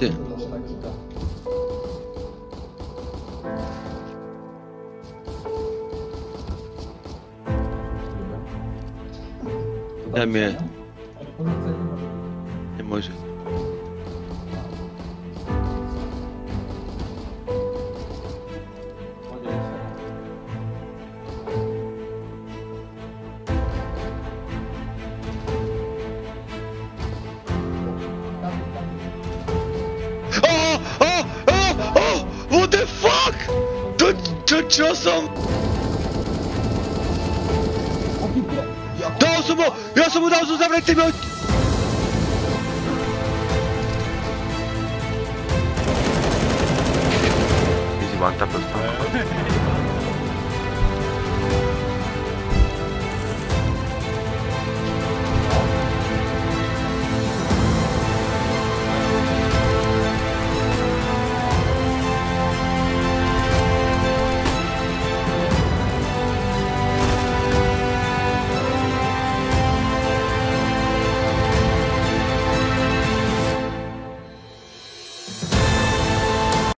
ty. Daj mi je. Nemôže. What the fuck? Čo som? Dal som mu, ja som mu dal so zavretými očami.